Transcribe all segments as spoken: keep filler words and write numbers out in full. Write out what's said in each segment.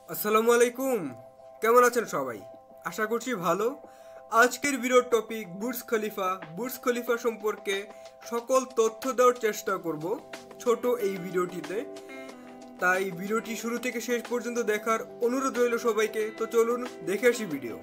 আসসালামু আলাইকুম। কেমন আছেন সবাই? আশা করছি ভালো। আজকের ভিডিওর topic Burj Khalifa. Burj Khalifa সম্পর্কে সকল তথ্য দেওয়ার চেষ্টা করব ছোট এই ভিডিওটিতে। তাই ভিডিওটি শুরু থেকে শেষ পর্যন্ত দেখার অনুরোধ রইল সবাইকে। তো চলুন দেখে আসি ভিডিও।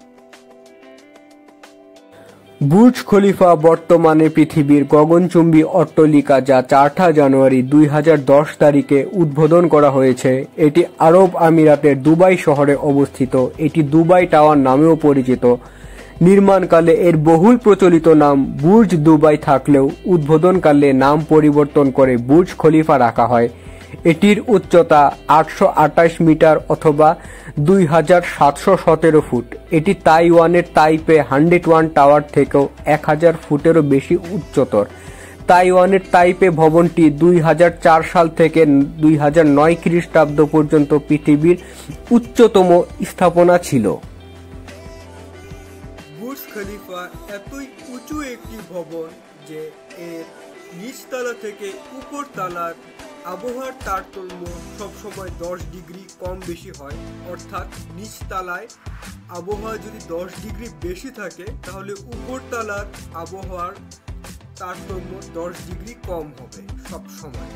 বুর্জ খলিফা বর্তমানে পৃথিবীর গগনচুম্বী অট্টালিকা, যা চৌঠা জানুয়ারি দুই হাজার দশ তারিখে উদ্বোধন করা হয়েছে। এটি আরব আমিরাতের দুবাই শহরে অবস্থিত। এটি দুবাই টাওয়ার নামেও পরিচিত। নির্মাণকালে এর বহুল প্রচলিত নাম বুর্জ দুবাই থাকলেও উদ্বোধনকালে নাম পরিবর্তন করে বুর্জ খলিফা রাখা হয়। এটির উচ্চতা আটশো আঠাশ মিটার অথবা দুই হাজার সাতশো সতেরো ফুট। এটি তাইওয়ানের তাইপে হান্ড্রেড ওয়ান টাওয়ার থেকেও এক হাজার ফুটেরও বেশি উচ্চতর। তাইওয়ানের তাইপে ভবনটি দুই হাজার চার সাল থেকে দুই হাজার নয় খ্রিস্টাব্দ পর্যন্ত পৃথিবীর উচ্চতম স্থাপনা ছিল। বুর্জ খলিফা এতই উঁচু একটি ভবন যে এর নিচতলা থেকে উপর তলার আবহাওয়ার তারতম্য সবসময় দশ ডিগ্রি কম বেশি হয়। অর্থাৎ নিচতলায় আবহাওয়া যদি দশ ডিগ্রি বেশি থাকে তাহলে উপরতলার আবহাওয়ার তারতম্য দশ ডিগ্রি কম হবে সব সময়।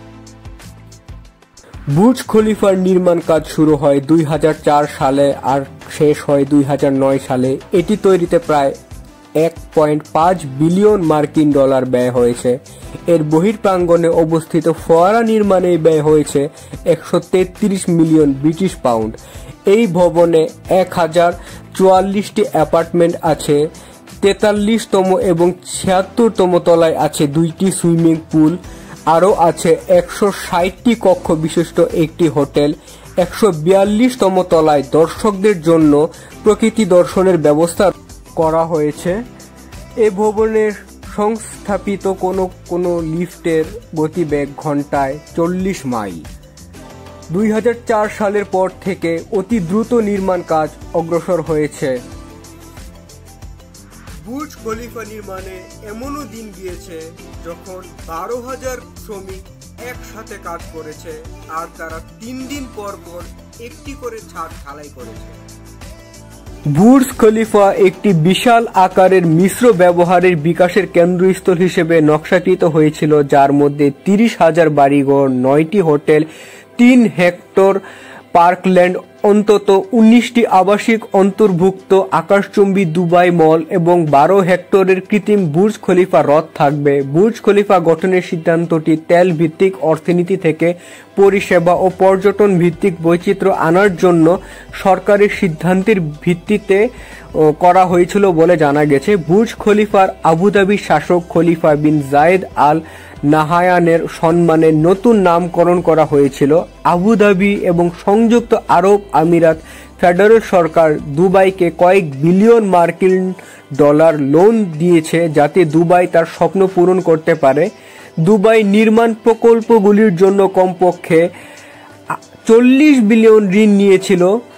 বুর্জ খলিফার নির্মাণ কাজ শুরু হয় দুই হাজার চার সালে আর শেষ হয় দুই হাজার নয় সালে। এটি তৈরিতে প্রায় এক পয়েন্ট পাঁচ বিলিয়ন মার্কিন ডলার ব্যয় হয়েছে। এর বহির্প্রাঙ্গণে অবস্থিত ফোয়ারা নির্মাণে ব্যয় হয়েছে একশো তেত্রিশ মিলিয়ন ব্রিটিশ পাউন্ড। এই ভবনে এক হাজার চুয়াল্লিশটি অ্যাপার্টমেন্ট আছে। তেতাল্লিশতম এবং ছিয়াত্তরতম তলায় আছে দুইটি সুইমিং পুল। আরও আছে একশো ষাটটি কক্ষ বিশিষ্ট একটি হোটেল। একশো বিয়াল্লিশতম তলায় দর্শকদের জন্য প্রকৃতি দর্শনের ব্যবস্থা করা হয়েছে। এ ভবনের সংস্থাপিত কোনো কোনো লিফটের গতিবেগ ঘন্টায় চল্লিশ মাইল। দুই হাজার চার সালের পর থেকে অতি দ্রুত নির্মাণ কাজ অগ্রসর হয়েছে। বুর্জ খলিফা নির্মাণে এমনও দিন গিয়েছে যখন বারো হাজার শ্রমিক একসাথে কাজ করেছে আর তারা তিন দিন পর পর একটি করে ছাদ ঢালাই করেছে। বুর্জ খলিফা একটি বিশাল আকারের মিশ্র ব্যবহারের বিকাশের কেন্দ্রস্থল হিসেবে নকশাকৃত হয়েছিল, যার মধ্যে তিরিশ হাজার বাড়িঘর, নয়টি হোটেল, তিন হেক্টর পার্কল্যান্ড, অন্তত উনিশটি আবাসিক অন্তর্ভুক্ত আকাশচুম্বী দুবাই মল এবং বারো হেক্টরের কৃত্রিম বুর্জ খলিফা হ্রদ থাকবে। বুর্জ খলিফা গঠনের সিদ্ধান্তটি তেল ভিত্তিক অর্থনীতি থেকে পরিষেবা ও পর্যটন ভিত্তিক বৈচিত্র্য আনার জন্য সরকারের সিদ্ধান্তের ভিত্তিতে করা হয়েছিল বলে জানা গেছে। বুর্জ খলিফার আবুধাবির শাসক খলিফা বিন জায়েদ আল নাহায়ানের সম্মানে নতুন নামকরণ করা হয়েছিল। আবুধাবি এবং সংযুক্ত আরব আমিরাত ফেডারেল সরকার দুবাইকে কয়েক বিলিয়ন মার্কিন ডলার লোন দিয়েছে যাতে দুবাই তার স্বপ্ন পূরণ করতে পারে। দুবাই নির্মাণ প্রকল্পগুলির জন্য কমপক্ষে চল্লিশ বিলিয়ন ঋণ নিয়েছিল।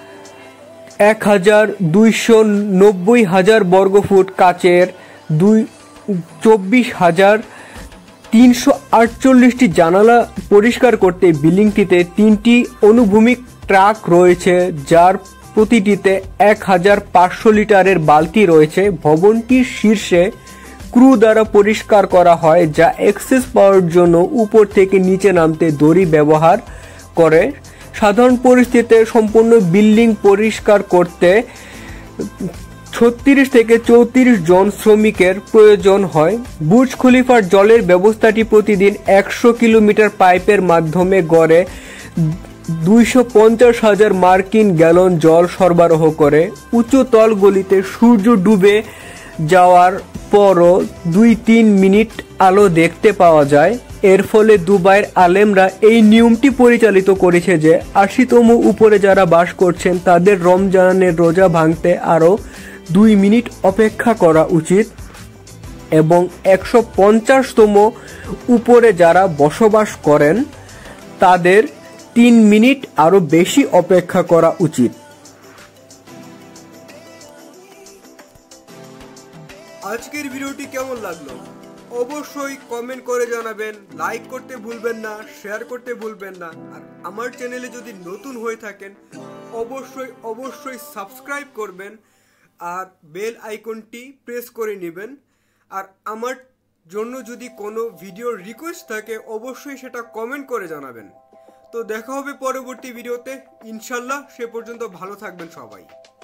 এক হাজার দুইশো নব্বই হাজার বর্গফুট কাচের দুই চব্বিশ হাজার তিনশো আটচল্লিশটি জানালা পরিষ্কার করতে বিল্ডিংটিতে তিনটি অনুভূমিক ট্রাক রয়েছে, যার প্রতিটিতে এক হাজার পাঁচশো লিটারের বালতি রয়েছে। ভবনটির শীর্ষে ক্রু দ্বারা পরিষ্কার করা হয়, যা অ্যাক্সেস পাওয়ার জন্য উপর থেকে নিচে নামতে দড়ি ব্যবহার করে। সাধারণ পরিস্থিতিতে সম্পূর্ণ বিল্ডিং পরিষ্কার করতে ছত্রিশ থেকে চৌত্রিশ জন শ্রমিকের প্রয়োজন হয়। বুর্জ খলিফার জলের ব্যবস্থাটি প্রতিদিন একশো কিলোমিটার পাইপের মাধ্যমে গড়ে দুইশো পঞ্চাশ হাজার মার্কিন গ্যালন জল সরবরাহ করে। উঁচু তলগুলিতে সূর্য ডুবে যাওয়ার পরও দুই তিন মিনিট আলো দেখতে পাওয়া যায়। এর ফলে দুবাইয়ের আলেমরা এই নিয়মটি পরিচালিত করেছে যে আশিতম উপরে যারা বাস করছেন তাদের রমজানের রোজা ভাঙতে আরও দুই মিনিট অপেক্ষা করা উচিত এবং একশো পঞ্চাশতম উপরে যারা বসবাস করেন তাদের তিন মিনিট আরও বেশি অপেক্ষা করা উচিত। আজকের ভিডিওটি কেমন লাগলো অবশ্যই কমেন্ট করে জানাবেন, লাইক করতে ভুলবেন না, শেয়ার করতে ভুলবেন না। আর আমার চ্যানেলে যদি নতুন হয়ে থাকেন অবশ্যই অবশ্যই সাবস্ক্রাইব করবেন আর বেল আইকনটি প্রেস করে নেবেন। আর আমার জন্য যদি কোনো ভিডিওর রিকোয়েস্ট থাকে অবশ্যই সেটা কমেন্ট করে জানাবেন। তো দেখা হবে পরবর্তী ভিডিওতে ইনশাল্লাহ। সে পর্যন্ত ভালো থাকবেন সবাই।